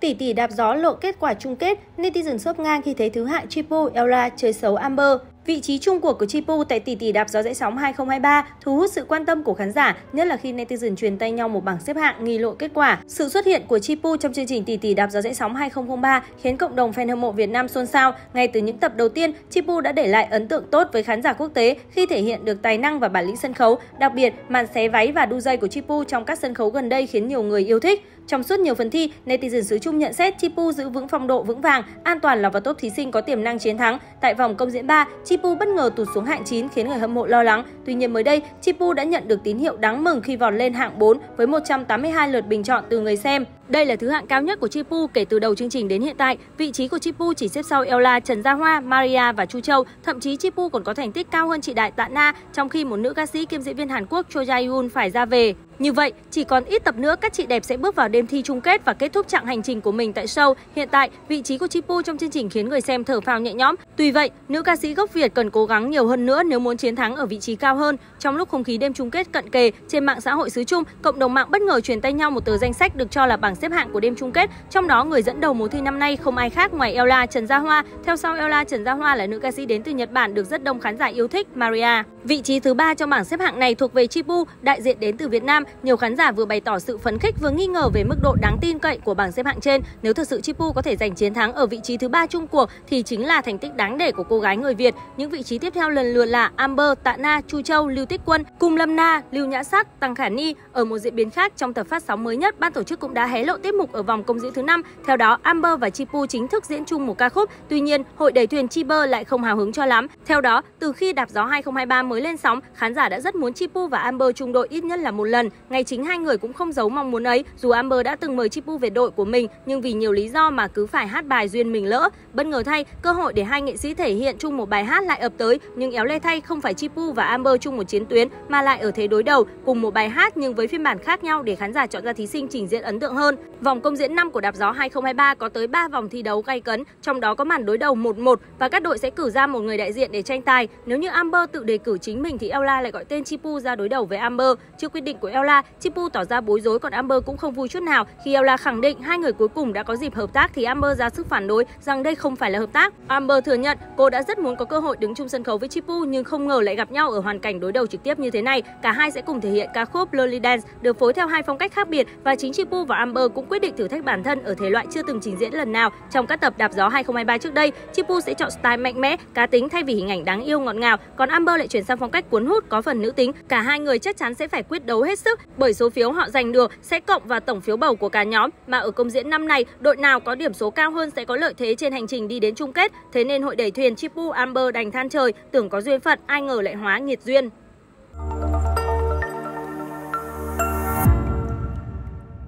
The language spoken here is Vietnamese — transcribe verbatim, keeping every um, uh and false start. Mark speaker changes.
Speaker 1: Tỷ tỷ đạp gió lộ kết quả chung kết, netizen xốp ngang khi thấy thứ hạng Chipu, Ella chơi xấu Amber. Vị trí chung cuộc của Chipu tại tỷ tỷ đạp gió dãy sóng hai không hai ba thu hút sự quan tâm của khán giả, nhất là khi netizen truyền tay nhau một bảng xếp hạng nghi lộ kết quả. Sự xuất hiện của Chipu trong chương trình tỷ tỷ đạp gió dãy sóng hai không không ba khiến cộng đồng fan hâm mộ Việt Nam xôn xao. Ngay từ những tập đầu tiên, Chipu đã để lại ấn tượng tốt với khán giả quốc tế khi thể hiện được tài năng và bản lĩnh sân khấu. Đặc biệt, màn xé váy và đu dây của Chipu trong các sân khấu gần đây khiến nhiều người yêu thích. Trong suốt nhiều phần thi, netizen xứ Trung nhận xét Chipu giữ vững phong độ vững vàng, an toàn lọt vào top thí sinh có tiềm năng chiến thắng. Tại vòng công diễn ba, Chipu bất ngờ tụt xuống hạng chín khiến người hâm mộ lo lắng. Tuy nhiên mới đây, Chipu đã nhận được tín hiệu đáng mừng khi vọt lên hạng bốn với một trăm tám mươi hai lượt bình chọn từ người xem. Đây là thứ hạng cao nhất của Chipu kể từ đầu chương trình đến hiện tại. Vị trí của Chipu chỉ xếp sau Ella, Trần Gia Hoa, Maria và Chu Châu. Thậm chí Chipu còn có thành tích cao hơn chị Đại Tạ Na, trong khi một nữ ca sĩ kiêm diễn viên Hàn Quốc Cho Jae-yoon phải ra về. Như vậy, chỉ còn ít tập nữa các chị đẹp sẽ bước vào đêm thi chung kết và kết thúc chặng hành trình của mình tại show. Hiện tại, vị trí của Chipu trong chương trình khiến người xem thở phào nhẹ nhõm. Tuy vậy, nữ ca sĩ gốc Việt cần cố gắng nhiều hơn nữa nếu muốn chiến thắng ở vị trí cao hơn. Trong lúc không khí đêm chung kết cận kề, trên mạng xã hội xứ Trung, cộng đồng mạng bất ngờ truyền tay nhau một tờ danh sách được cho là bảng xếp hạng của đêm chung kết. Trong đó, người dẫn đầu mùa thi năm nay không ai khác ngoài Ella, Trần Gia Hoa. Theo sau Ella, Trần Gia Hoa là nữ ca sĩ đến từ Nhật Bản được rất đông khán giả yêu thích, Maria. Vị trí thứ ba trong bảng xếp hạng này thuộc về Chipu, đại diện đến từ Việt Nam. Nhiều khán giả vừa bày tỏ sự phấn khích vừa nghi ngờ về mức độ đáng tin cậy của bảng xếp hạng trên. Nếu thực sự Chipu có thể giành chiến thắng ở vị trí thứ ba chung cuộc thì chính là thành tích đáng để của cô gái người Việt. Những vị trí tiếp theo lần lượt là Amber, Tạ Na, Chu Châu, Lưu Tích Quân, Cung Lâm Na, Lưu Nhã Sắc, Tăng Khả Ni. Ở một diễn biến khác, trong tập phát sóng mới nhất, ban tổ chức cũng đã hé lộ tiết mục ở vòng công diễn thứ năm. Theo đó, Amber và Chipu chính thức diễn chung một ca khúc. Tuy nhiên, hội đẩy thuyền Chiber lại không hào hứng cho lắm. Theo đó, từ khi đạp gió hai không hai ba mới lên sóng, khán giả đã rất muốn Chipu và Amber chung đội ít nhất là một lần. Ngay chính hai người cũng không giấu mong muốn ấy. Dù Amber đã từng mời Chipu về đội của mình, nhưng vì nhiều lý do mà cứ phải hát bài duyên mình lỡ. Bất ngờ thay, cơ hội để hai nghệ sĩ thể hiện chung một bài hát lại ập tới, nhưng éo le thay không phải Chipu và Amber chung một chiến tuyến mà lại ở thế đối đầu, cùng một bài hát nhưng với phiên bản khác nhau để khán giả chọn ra thí sinh trình diễn ấn tượng hơn. Vòng công diễn năm của đạp gió hai không hai ba có tới ba vòng thi đấu gay cấn, trong đó có màn đối đầu một một và các đội sẽ cử ra một người đại diện để tranh tài. Nếu như Amber tự đề cử chính mình thì Ella lại gọi tên Chipu ra đối đầu với Amber. Trước quyết định của Ella, Chipu tỏ ra bối rối, còn Amber cũng không vui chút nào. Khi Ella khẳng định hai người cuối cùng đã có dịp hợp tác thì Amber ra sức phản đối rằng đây không phải là hợp tác. Amber thừa nhận cô đã rất muốn có cơ hội đứng chung sân khấu với Chipu nhưng không ngờ lại gặp nhau ở hoàn cảnh đối đầu trực tiếp như thế này. Cả hai sẽ cùng thể hiện ca khúc Lonely Dance được phối theo hai phong cách khác biệt và chính Chipu và Amber cũng quyết định thử thách bản thân ở thể loại chưa từng trình diễn lần nào trong các tập đạp gió hai không hai ba trước đây. Chipu sẽ chọn style mạnh mẽ, cá tính thay vì hình ảnh đáng yêu ngọt ngào, còn Amber lại chuyển sang phong cách cuốn hút có phần nữ tính. Cả hai người chắc chắn sẽ phải quyết đấu hết sức bởi số phiếu họ giành được sẽ cộng vào tổng phiếu bầu của cả nhóm, mà ở công diễn năm này, đội nào có điểm số cao hơn sẽ có lợi thế trên hành trình đi đến chung kết. Thế nên hội đẩy thuyền Chipu Amber đành than trời, tưởng có duyên phận, ai ngờ lại hóa nghiệt duyên.